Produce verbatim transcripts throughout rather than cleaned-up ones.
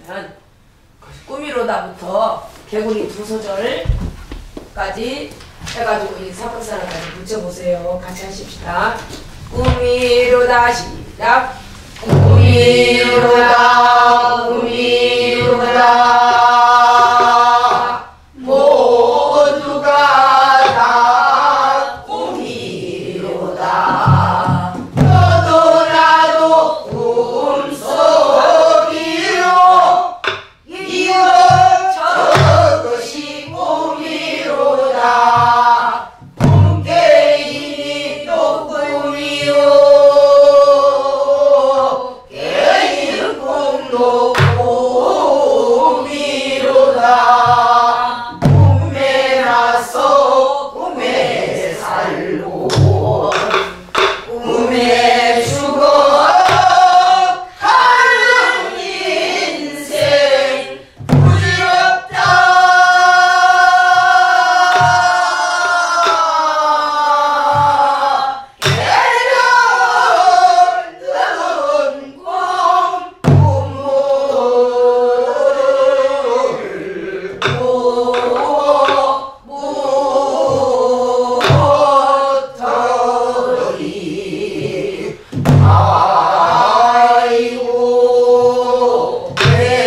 하면 꿈이로다부터 개구리 두 소절까지 해가지고 이 사박사랑까지 붙여보세요. 같이 하십시다. 꿈이로다 시작. 꿈이로다 꿈이로다 모두가 다 꿈이로다. 너도 나도 꿈속이로 이것저것이 꿈이로다. 꿈깨이니 또 꿈이요 깨이는 꿈도 꿈이로다. 꿈에 나서 꿈에 살고 꿈에 죽어 가는 인생 부질없다. 깨려는 꿈 못하리. 아이고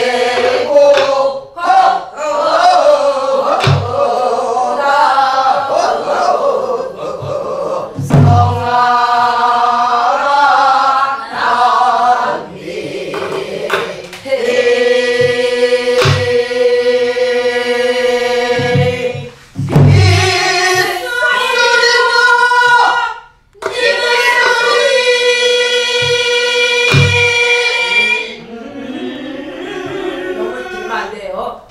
배고파다 성하라 나니 너무 길면 안 돼요.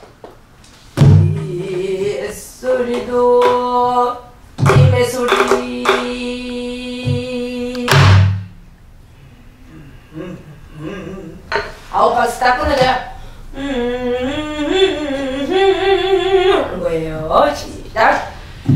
이 소리도 님의 소리. 아홉 박스 다 끊어져요. 하는 거예요. 시작.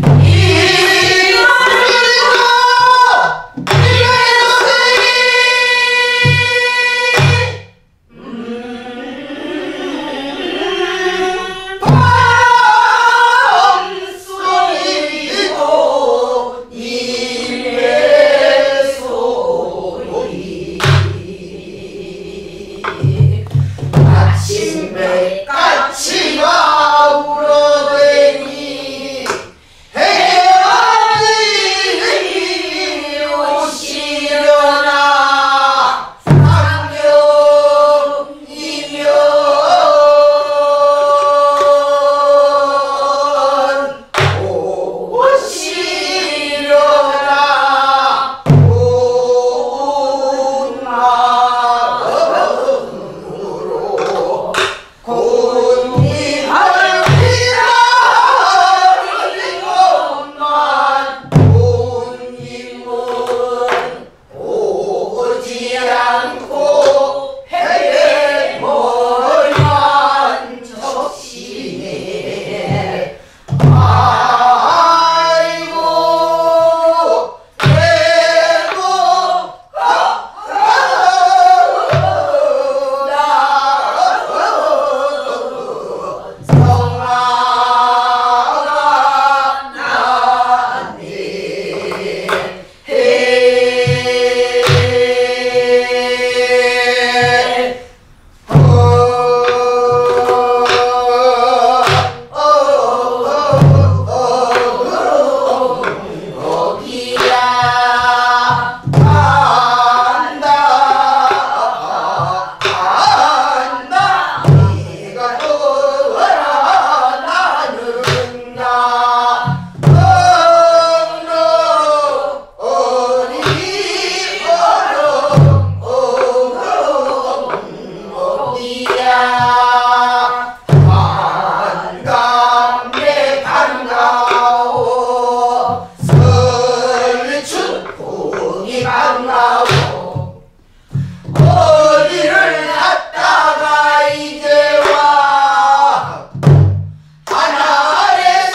밤소리도 님의 소리. 아침에 까치가 울어대니 해안이 오시려나 상명이면 오시려나 온 마음으로 곤님을 기다리는 것만 곤님은 오지 않고 해에 머리만 적시네. 아이고 배고파다 성하라 나니 거기야 안다 안다 네가 떠나 나는가 어느 어리 어른 거기야 반갑네 반가워 설춘풍이 반가워 어디를 갔다가 이제 와 하늘에서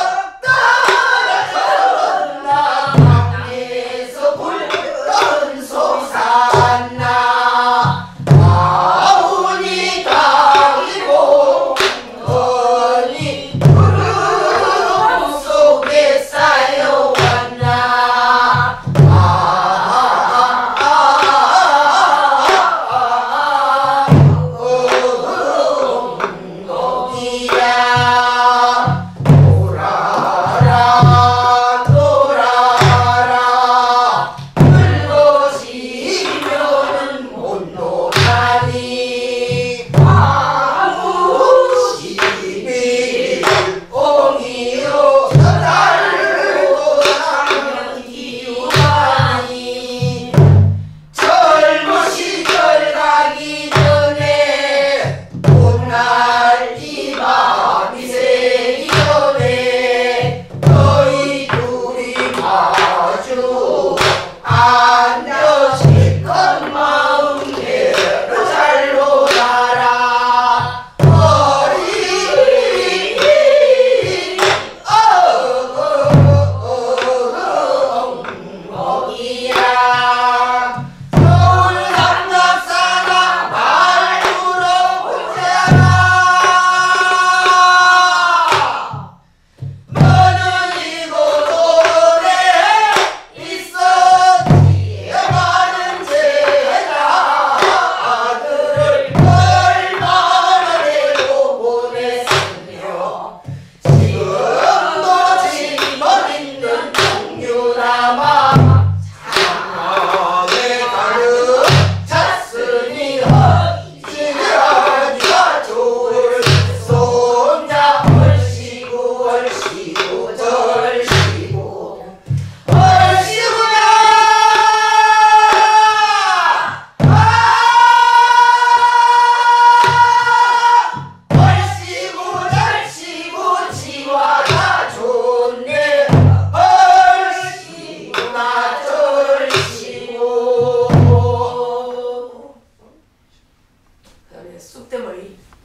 떨어졌나 땅에서 불던 솟았나 나오니까 쑥대머리.